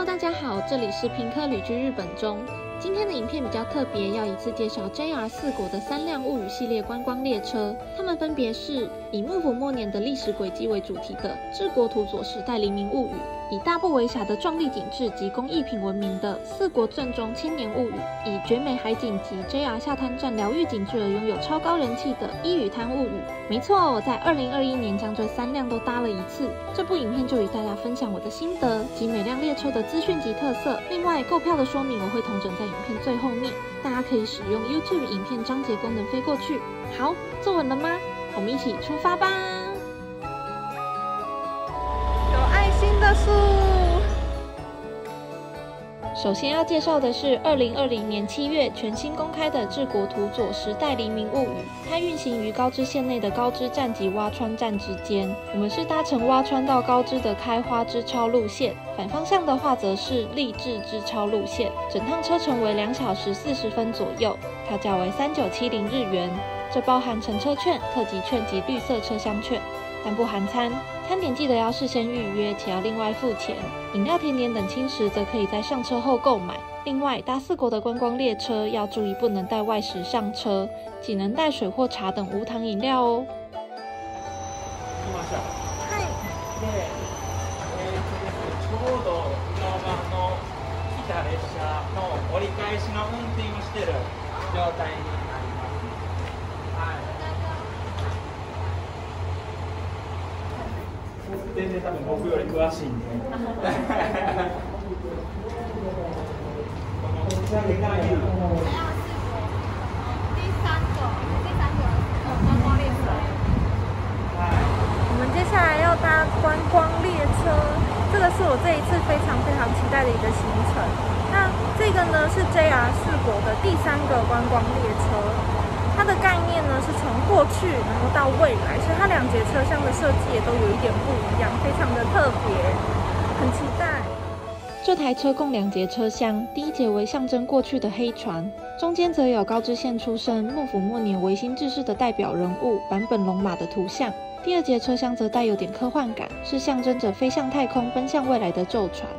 大家好，这里是平科旅居日本中。今天的影片比较特别，要一次介绍 JR 四国的3辆物语系列观光列车，它们分别是以幕府末年的历史轨迹为主题的治国土佐时代黎明物语，以大不为辖的壮丽景致及工艺品闻名的四国正中千年物语，以绝美海景及 JR 下滩站疗愈景致而拥有超高人气的伊予滩物语。没错，我在2021年将这3辆都搭了一次。这部影片就与大家分享我的心得及每辆列车的资讯及特色。另外，购票的说明我会统整在影片最后面，大家可以使用 YouTube 影片章节功能飞过去。好，坐稳了吗？我们一起出发吧！ 有爱心的树。 首先要介绍的是2020年7月全新公开的治国土佐时代黎明物语，它运行于高知县内的高知站及洼川站之间。我们是搭乘洼川到高知的开花之超路线，反方向的话则是立志之超路线。整趟车程为2小时40分左右，票价为3970日元，这包含乘车券、特急券及绿色车厢券，但不含餐。餐点记得要事先预约，且要另外付钱。饮料、甜点等轻食则可以在上车后购买。另外，搭四国的观光列車要注意不能带外食上車，仅能带水或茶等無糖飲料哦。 はい。 で、ちょうど今の来た列車の折り返しの運転をしている状態になります。はい。全然多分僕より詳しいんで。こちらでから見るの。 第三个观光列车。我们接下来要搭观光列车，这个是我这一次非常期待的一个行程。那这个呢是 JR 四国的第3个观光列车。它的概念呢是从过去然后到未来，所以它2节车厢的设计也都有一点不一样，非常的特别，很期待。 这台车共2节车厢，第一节为象征过去的黑船，中间则有高知县出生、幕府末年维新志士的代表人物坂本龙马的图像。第2节车厢则带有点科幻感，是象征着飞向太空、奔向未来的咒船。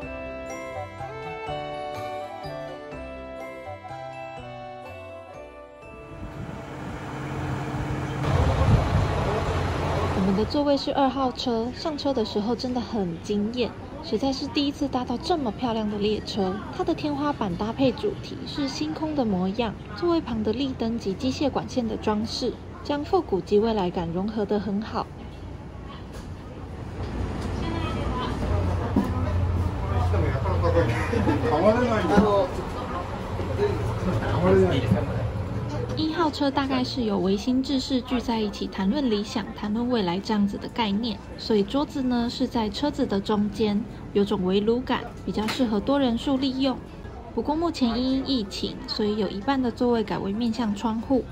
我们的座位是2号车，上车的时候真的很惊艳，实在是第一次搭到这么漂亮的列车。它的天花板搭配主题是星空的模样，座位旁的立灯及机械管线的装饰，将复古及未来感融合得很好。1号车大概是有维新志士聚在一起谈论理想、谈论未来这样子的概念，所以桌子呢是在车子的中间，有种围炉感，比较适合多人数利用。不过目前因疫情，所以有一半的座位改为面向窗户。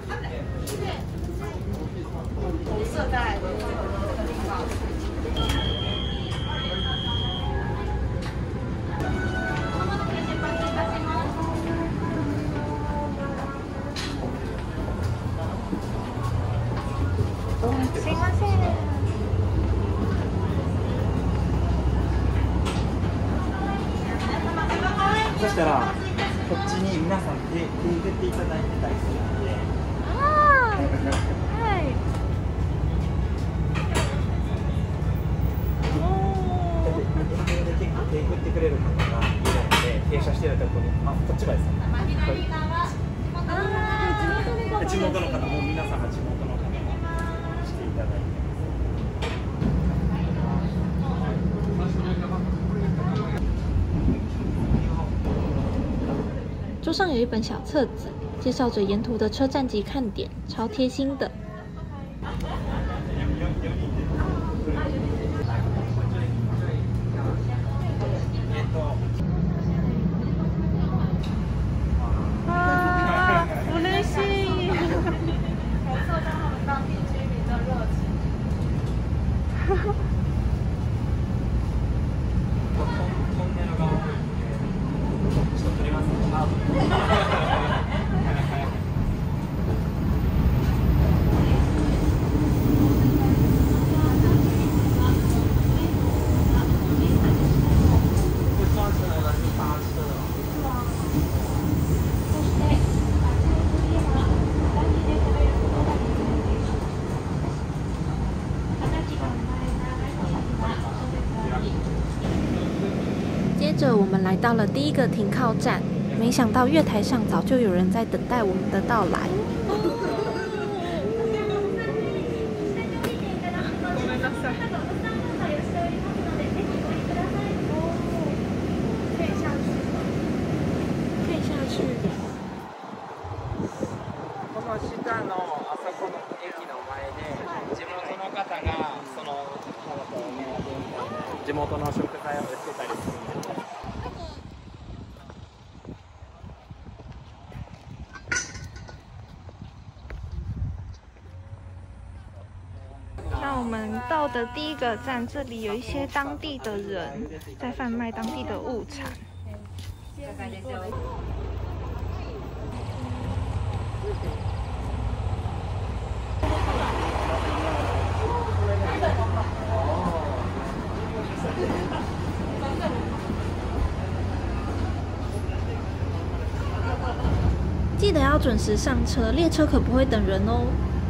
投射在这个地方。すいません。 そしたらこっちに皆さん手振っていただいてたりするので。 ああ。はい。 結構手振ってくれる方がいるので、停車してるところに、こっち側ですね。地元の方も皆さんが地元の方がしていただいて。 桌上有一本小册子，介绍着沿途的车站及看点，超贴心的。 啊，嬉しい。感受到他们当地居民的热情。 トンネルが多いので、ちょっと撮りますね。 着，我们来到了第一个停靠站，没想到月台上早就有人在等待我们的到来。可以下去。 この下のあそこの駅の前で地元の方がその地元の食材を売ってたりするんで。 那我们到的第一个站，这里有一些当地的人在贩卖当地的物产。 记得要准时上车，列车可不会等人哦。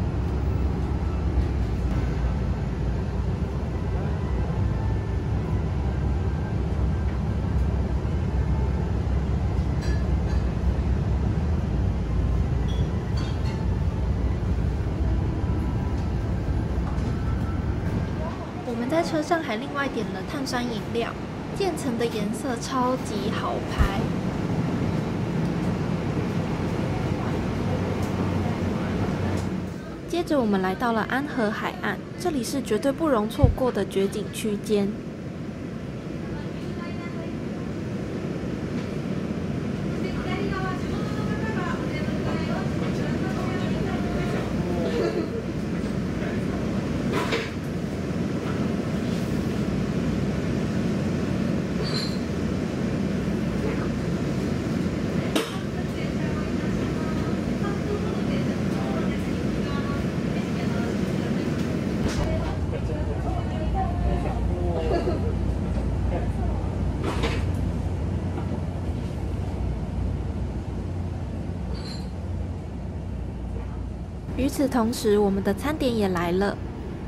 我们在车上还另外点了碳酸饮料，渐层的颜色超级好拍。接着我们来到了安和海岸，这里是绝对不容错过的绝景区间。与此同时，我们的餐点也来了。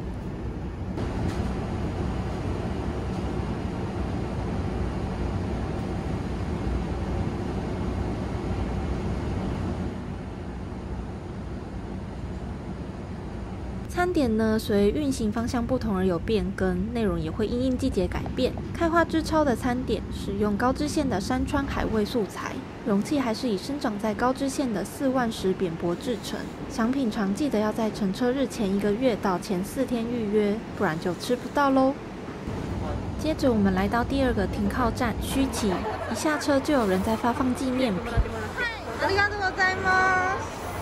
餐点呢，随运行方向不同而有变更，内容也会因应季节改变。开花之超的餐点使用高知县的山川海味素材，容器还是以生长在高知县的4万石扁柏制成。想品尝记得要在乘车日前1个月到前4天预约，不然就吃不到喽。接着我们来到第2个停靠站须崎，一下车就有人在发放纪念品。 ありがとうございます。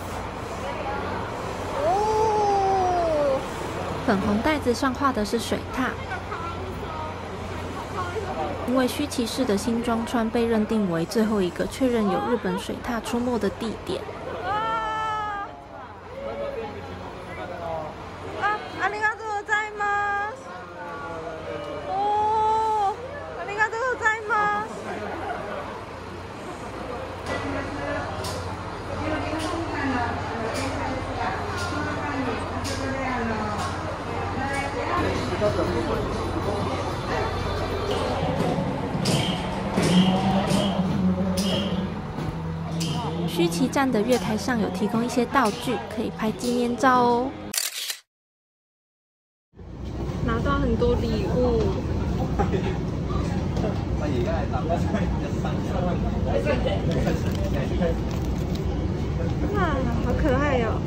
粉红袋子上画的是水獭，因为须崎市的新庄川被认定为最后一个确认有日本水獭出没的地点。 ありがとうございます。おー、ありがとうございます。 须崎站的月台上有提供一些道具，可以拍纪念照哦。 拿到很多礼物。哇，好可爱哟！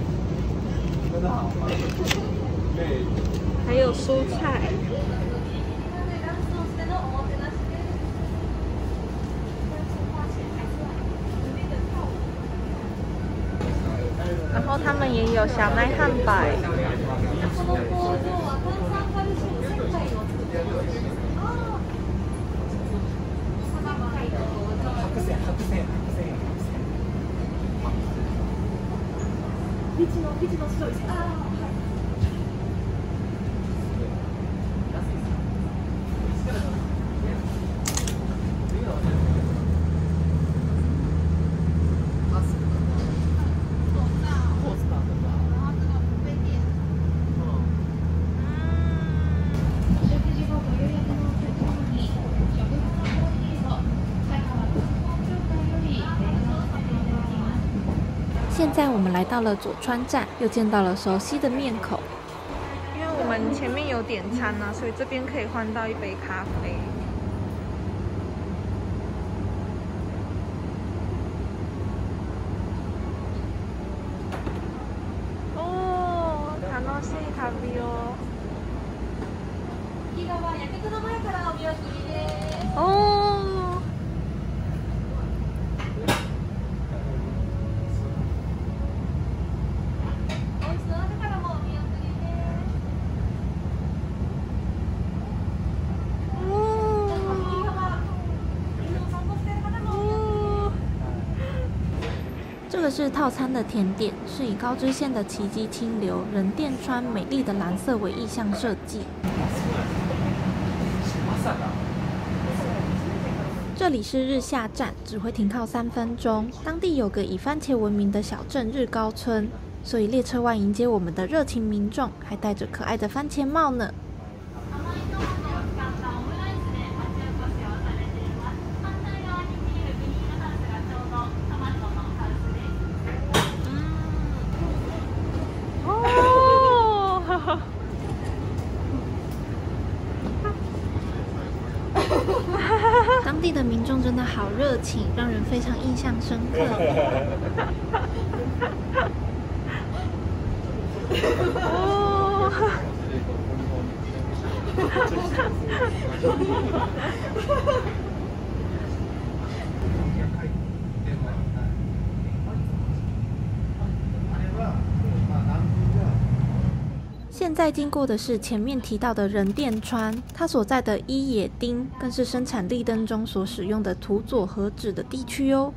还有蔬菜。然后他们也有小麦汉堡。 现在我们来到了佐川站，又见到了熟悉的面孔。 因为我们前面有点餐啊，所以这边可以换到一杯咖啡。哦，楽しい旅を。右側薬局の前からお見送りです。哦。 这个是套餐的甜点，是以高知县的奇迹清流人电川美丽的蓝色为意象设计。这里是日下站，只会停靠3分钟。当地有个以番茄闻名的小镇日高村，所以列车外迎接我们的热情民众还戴着可爱的番茄帽呢。当地的民众真的好热情，让人非常印象深刻。现在经过的是前面提到的人电川，它所在的伊野町更是生产立灯中所使用的土佐和纸的地区哦。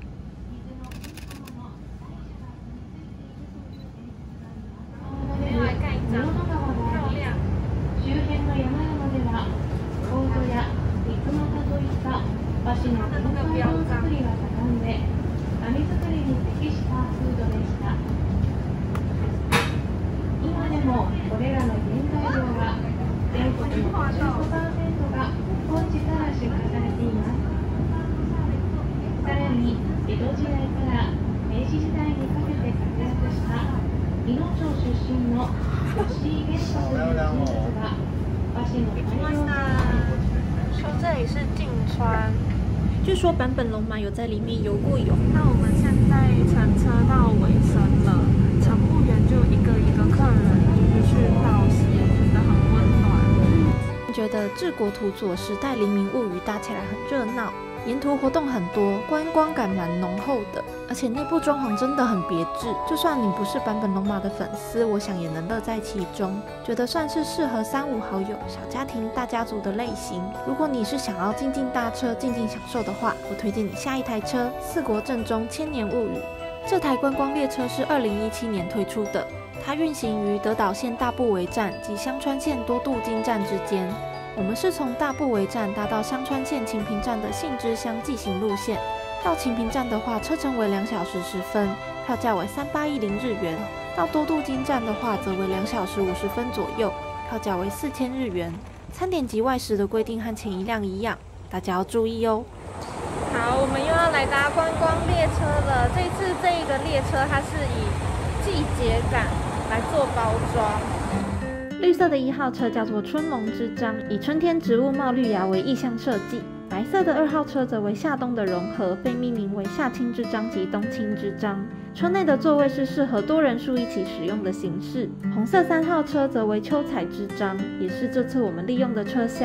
说这里是近川， 据说坂本龙马有在里面游过泳。 那我们现在乘车到尾声了，乘务员就一个一个客人就是去报喜，觉得很温暖。 觉得治国土佐时代黎明物语搭起来很热闹。沿途活动很多，观光感蛮浓厚的，而且内部装潢真的很别致。就算你不是坂本龙马的粉丝，我想也能乐在其中。觉得算是适合3、5好友、小家庭、大家族的类型。如果你是想要静静搭车、静静享受的话，我推荐你下一台车——四国正宗千年物语。这台观光列车是2017年推出的，它运行于德岛县大部围站及香川县多度津站之间。我们是从大部围站搭到香川县晴平站的信之乡纪行路线，到晴平站的话，车程为2小时10分，票价为3810日元；到多度津站的话，则为2小时50分左右，票价为4000日元。餐点及外食的规定和前一辆一样，大家要注意哦。 好，我们又要来搭观光列车了。这次这一个列车，它是以季节感来做包装。 绿色的1号车叫做春萌之章，以春天植物冒绿芽为意象设计。白色的2号车则为夏冬的融合，被命名为夏青之章及冬青之章。车内的座位是适合多人数一起使用的形式。红色3号车则为秋彩之章，也是这次我们利用的车厢。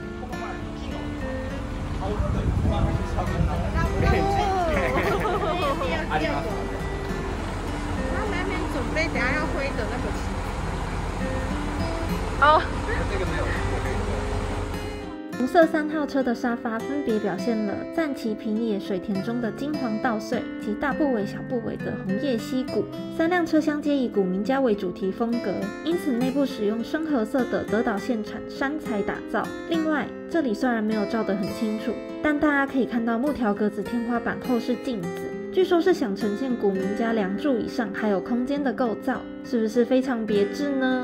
他那边准备等下要挥的那个旗。哦， 这个没有。 红色3号车的沙发分别表现了赞岐平野水田中的金黄稻穗及大部尾小部尾的红叶溪谷。3辆车厢皆以古民家为主题风格，因此内部使用深褐色的德岛县产杉材打造。另外，这里虽然没有照得很清楚，但大家可以看到木条格子天花板后是镜子，据说是想呈现古民家梁柱以上还有空间的构造，是不是非常别致呢？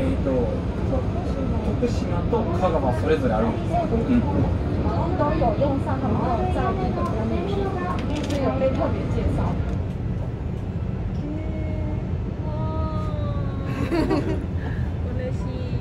徳島と香川それぞれあるんです。 都有用上，他们都有在日本的那批，所以有被特别介绍。嬉しい。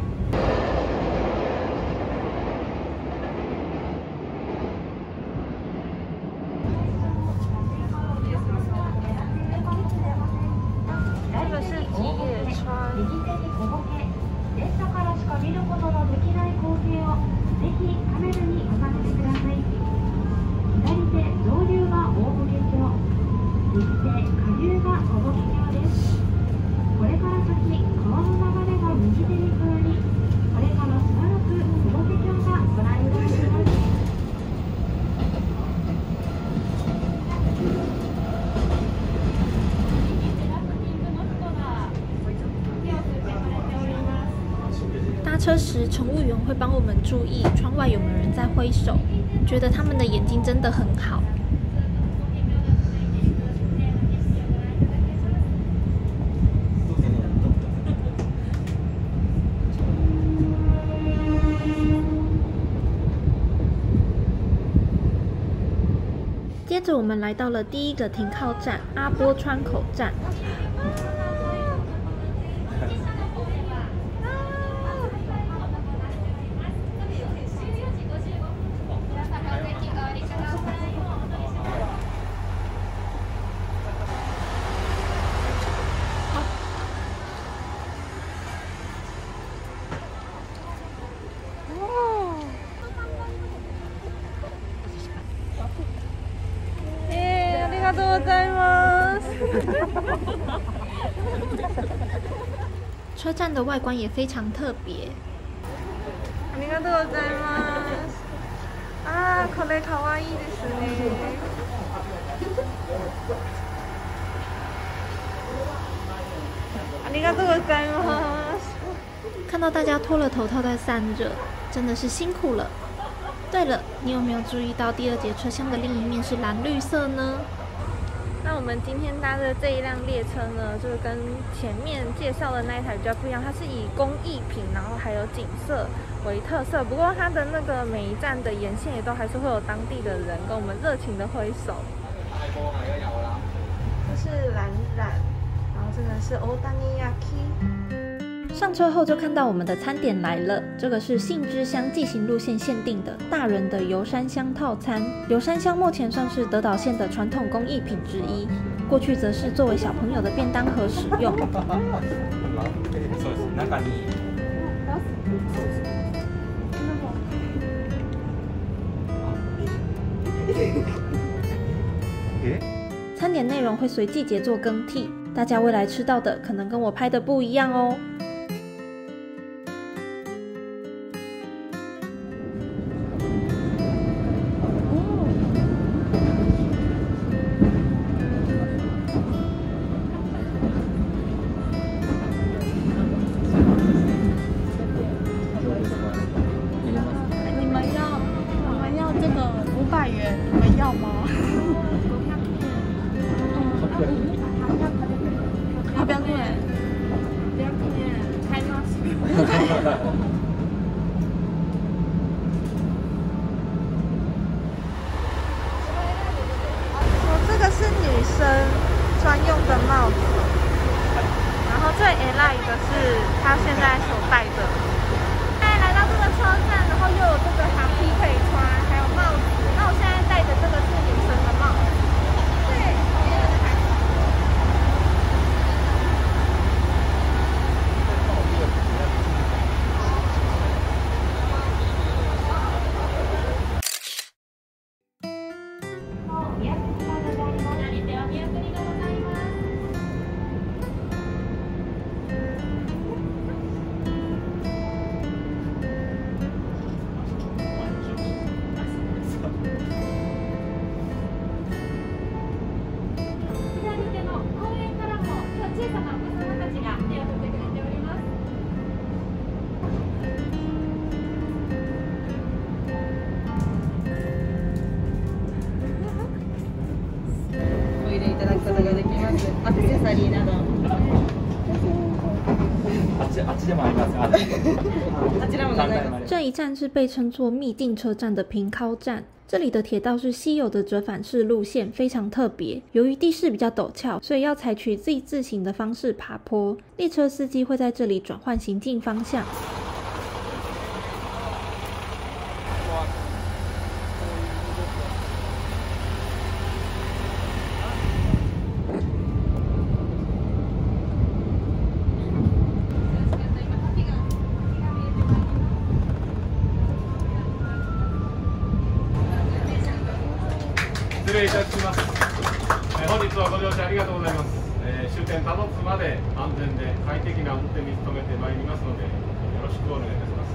这个是吉野川。 列車からしか見ることのできない光景をぜひカメラにお楽しみください。左手上流が大歩橋、右手下流が小歩橋です。これから先川の流れが右手に変わり、これからしばらく小歩橋がご覧いただきます。 搭车时，乘务员会帮我们注意窗外有没有人在挥手，觉得他们的眼睛真的很好。接着，我们来到了第一个停靠站阿波川口站。 ありがとうございます。 车站的外观也非常特别。 ありがとうございます。あー、これ可愛いですね。ありがとうございます。 看到大家脱了头套在散热，真的是辛苦了。对了，你有没有注意到第二节车厢的另一面是蓝绿色呢？ 那我们今天搭的这一辆列车呢，就是跟前面介绍的那一台比较不一样，它是以工艺品，然后还有景色为特色。不过它的那个每一站的沿线也都还是会有当地的人跟我们热情的挥手。这是蓝染，然后这个是欧丹尼亚 K。 上车后就看到我们的餐点来了，这个是杏之乡纪行路线限定的大人的游山香套餐。游山香目前算是德岛县的传统工艺品之一，过去则是作为小朋友的便当盒使用。餐点内容会随季节做更替，大家未来吃到的可能跟我拍的不一样哦。 500元，你们要吗？500円。買います。这个是女生专用的帽子，然后最 ally 的是她现在所戴的。来到这个车站，然后又有这个哈皮可以穿，还有帽子。那我现在戴的这个是女生的帽子。对。 あ这一站是被称作秘境车站的平尻站。这里的铁道是稀有的折返式路线，非常特别。由于地势比较陡峭，所以要采取 Z 字形的方式爬坡。列车司机会在这里转换行进方向。 失礼いたします。本日はご乗車ありがとうございます。終点多度津まで安全で快適な運転に努めてまいりますので、よろしくお願いいたします。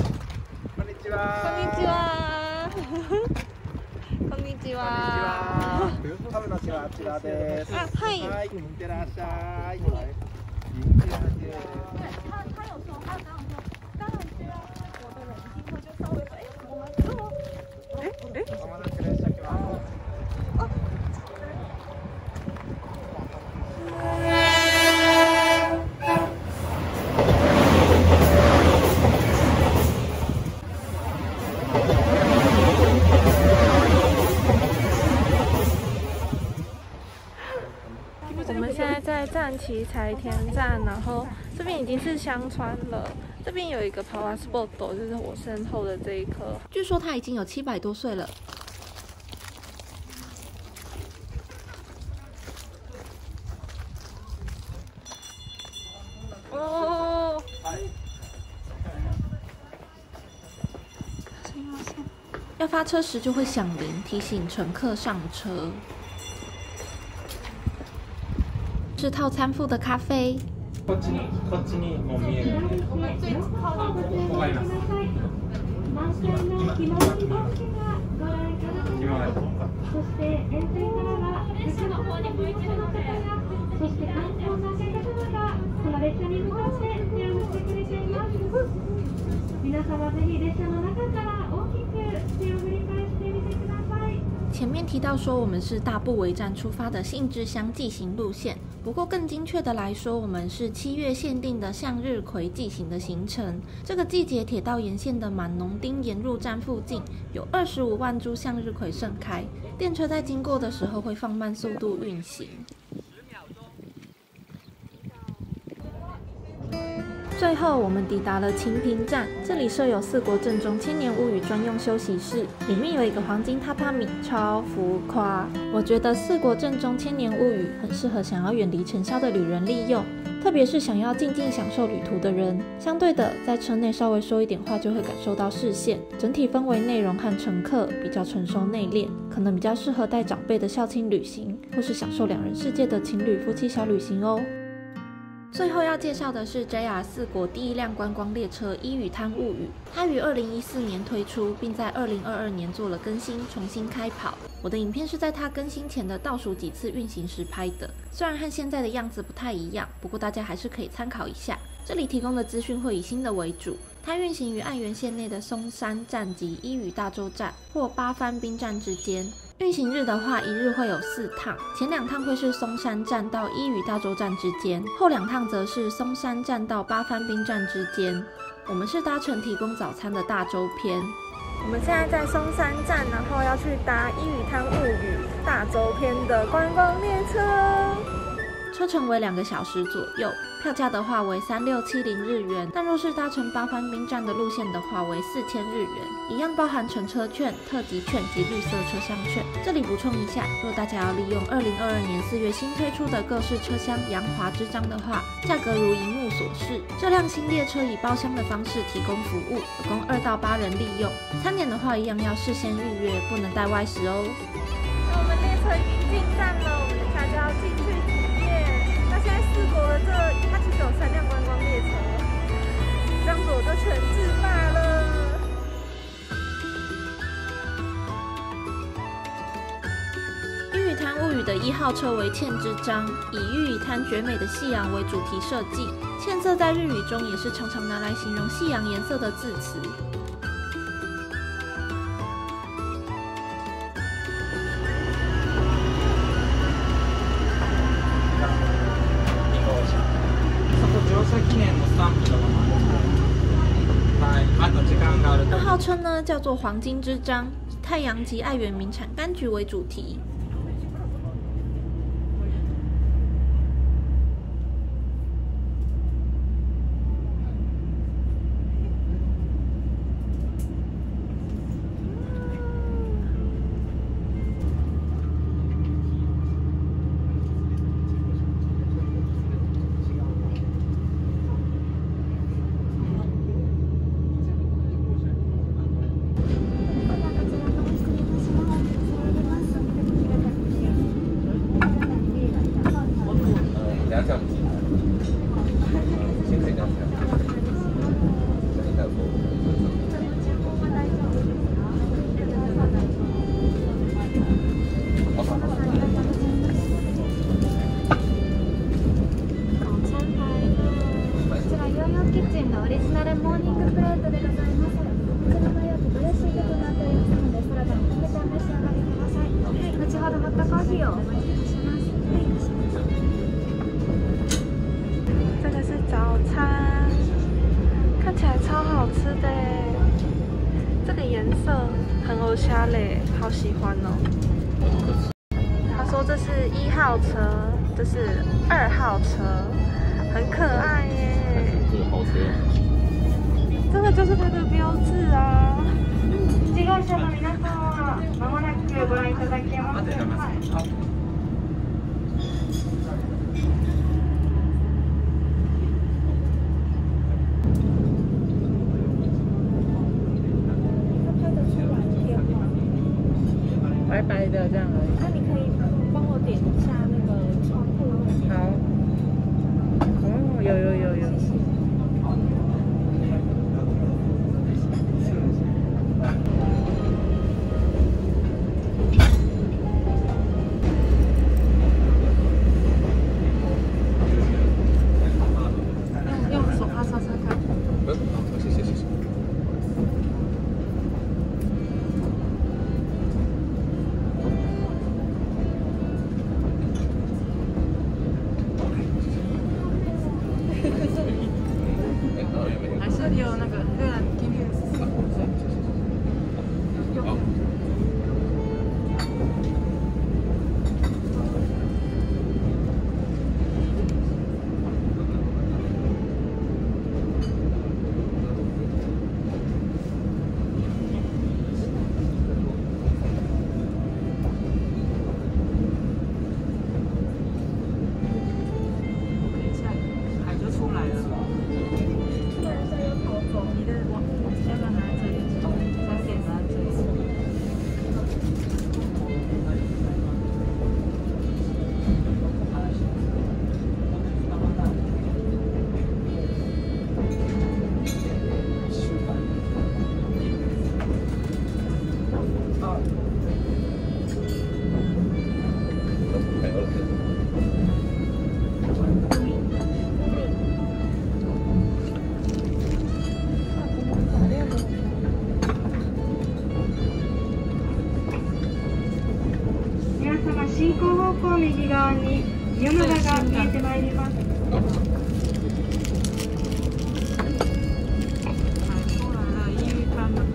こんにちは。 こんにちは。こんにちは。 食べのはあちらです。 啊，嗨。 はい、いってらっしゃい。 他有说，他刚刚说，当然需要我的人一定会就稍微说，我们做。 お待たせ列車来ます。 我们现在在站崎柴田站，然后这边已经是香川了。这边有一个 Power Sport， 就是我身后的这一颗。 据说他已经有700多岁了。 哦。 要发车时就会响铃，提醒乘客上车。是套餐附的咖啡。 こっちにも見える。わかります。今まで。 そして沿線からは列車の方に向いているので、そして観光の方がこの列車に向かって手を振ってくれています。皆様ぜひ列車の中から大きく手を振り返してみてください。 前面提到说我们是大部围站出发的信之乡纪行路线，不过更精确的来说，我们是7月限定的向日葵纪行的行程。这个季节，铁道沿线的满农町沿入站附近有25万株向日葵盛开，电车在经过的时候会放慢速度运行。最后，我们抵达了晴平站，这里设有四国正中千年屋宇专用休息室，里面有一个黄金榻榻米，超浮夸。我觉得四国正中千年屋宇很适合想要远离尘嚣的旅人利用，特别是想要静静享受旅途的人。相对的，在车内稍微说一点话就会感受到视线，整体氛围内容和乘客比较成熟内敛，可能比较适合带长辈的校庆旅行，或是享受两人世界的情侣夫妻小旅行哦。最后要介绍的是 JR 四国第一辆观光列车伊予滩物语，它于2014年推出，并在2022年做了更新，重新开跑。我的影片是在它更新前的倒数几次运行时拍的，虽然和现在的样子不太一样，不过大家还是可以参考一下。这里提供的资讯会以新的为主，它运行于爱媛县内的松山站及伊予大洲站或八幡滨站之间。运行日的话，一日会有4趟，前2趟会是松山站到伊予大洲站之间，后2趟则是松山站到八幡滨站之间。我们是搭乘提供早餐的大洲篇。 我们现在在松山站，然后要去搭伊予滩物语大洲篇的观光列车。 车程为2个小时左右，票价的话为3670日元，但若是搭乘八幡滨站的路线的话为4000日元，一样包含乘车券、特急券及绿色车厢券。这里补充一下，若大家要利用2022年4月新推出的各式车厢扬华之章的话，价格如荧幕所示。这辆新列车以包厢的方式提供服务，可供2到8人利用。餐点的话一样要事先预约，不能带外食哦。 那我们列车已经进站了，我们等下就要进去体验。那现在四国的它其实有3辆观光列车，这样子我就全自霸了。 伊予滩物语的1号车为茜之章，以玉里滩绝美的夕阳为主题设计。茜色在日语中也是常常拿来形容夕阳颜色的字词。 スタンプとかもあるので、はい、また時間があると。 2号车呢叫做黄金之章，以太阳及爱媛名产柑橘为主题。这个是早餐，看起来超好吃的耶！这个颜色很欧夏嘞，好喜欢哦。他说这是1号车，这是2号车，很可爱耶。 这个豪车。 这个就是它的标志啊。 1号車の皆さんはまもなくご覧いただけます。 白白的这样而已。 那你可以帮我点一下那个窗户。 好。哦，有。 用手帕擦擦看。 谢谢。 还是有那个今天好。 海就出来了。 你的网要不要拿在这里？拿给拿在这里。 皆様進行方向右側に伊予灘が見えてまいります。 出来了，因为他们。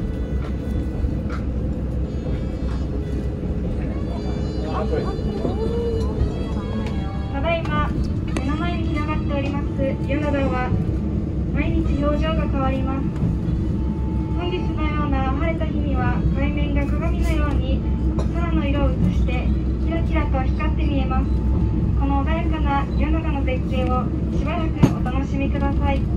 ただいま目の前に広がっております伊予灘は毎日表情が変わります。本日のような晴れた日には海面が鏡のように空の色を映してキラキラと光って見えます。この穏やかな伊予灘の絶景をしばらくお楽しみください。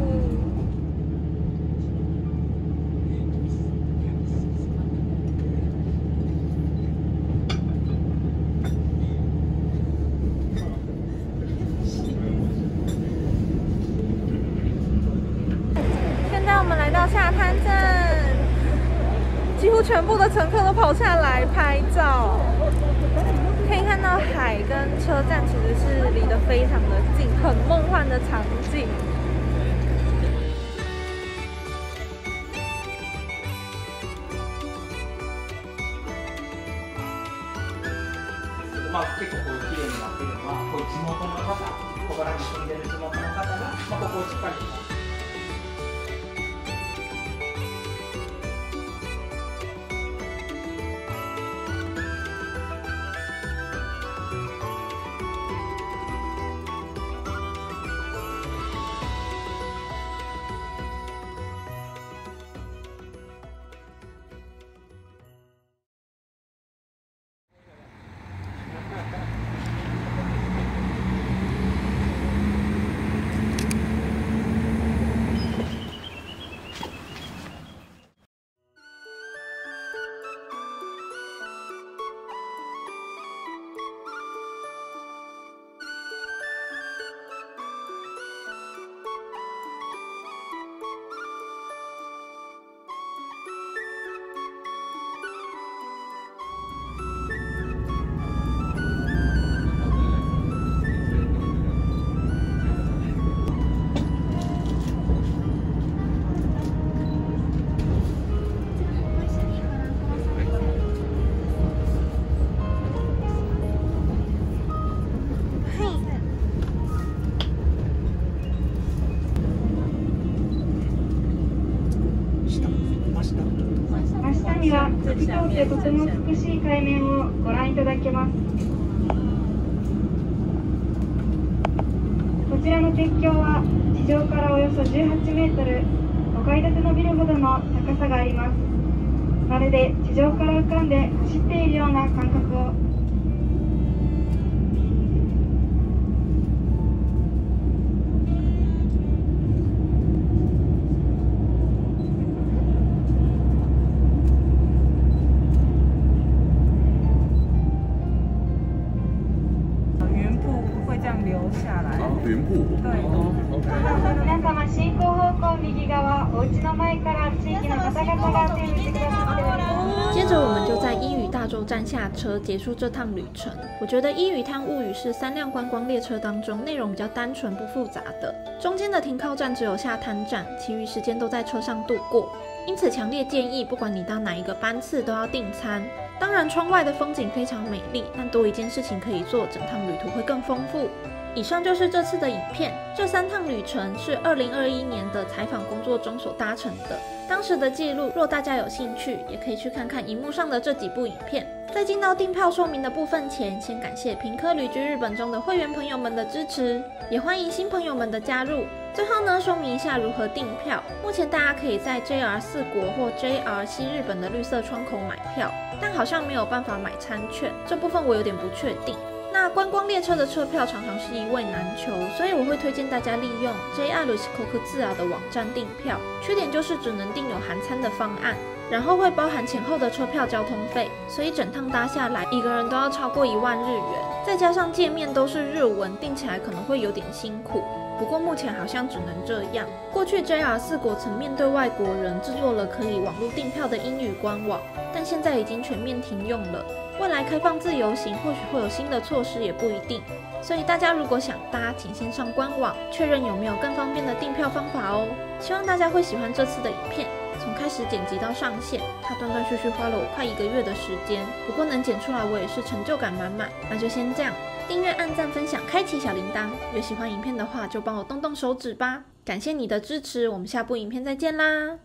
现在我们来到下滩镇，几乎全部的乘客都跑下来拍照。可以看到海跟车站其实是离得非常的近，很梦幻的场景。 まあ結構こう綺麗になってるのはこう地元の方、ここらに住んでる地元の方がここをしっかり。 には透き通ってとても美しい海面をご覧いただけます。こちらの鉄橋は地上からおよそ18メートル、5階建てのビルほどの高さがあります。まるで地上から浮かんで走っているような感覚を。 云瀑。 皆様、進行方向右側、お家の前から地域の方々が手を振ってくださっております。 接着我们就在伊予大洲站下车，结束这趟旅程。我觉得《伊予滩物语》是3辆观光列车当中内容比较单纯不复杂的，中间的停靠站只有下滩站，其余时间都在车上度过。因此强烈建议，不管你搭哪一个班次，都要订餐。当然，窗外的风景非常美丽，但多一件事情可以做，整趟旅途会更丰富。以上就是这次的影片，这3趟旅程是2021年的采访工作中所搭成的。当时的记录，若大家有兴趣，也可以去看看荧幕上的这几部影片。在进到订票说明的部分前，先感谢平科旅居日本中的会员朋友们的支持，也欢迎新朋友们的加入。最后呢，说明一下如何订票。目前大家可以在 JR 4国或 JR 西日本的绿色窗口买票，但好像没有办法买餐券，这部分我有点不确定。那观光列车的车票常常是一位难求，所以我会推荐大家利用 JR 四国ツアー的网站订票。缺点就是只能订有含餐的方案，然后会包含前后的车票交通费，所以整趟搭下来一个人都要超过1万日元，再加上界面都是日文，订起来可能会有点辛苦。不过目前好像只能这样。过去 JR 4国曾面对外国人制作了可以网络订票的英语官网，但现在已经全面停用了。未来开放自由行，或许会有新的措施，也不一定。所以大家如果想搭，请先上官网确认有没有更方便的订票方法哦。希望大家会喜欢这次的影片。从开始剪辑到上线，它断断续续花了我快1个月的时间，不过能剪出来我也是成就感满满。那就先这样，订阅、按赞、分享、开启小铃铛。有喜欢影片的话，就帮我动动手指吧。感谢你的支持，我们下部影片再见啦！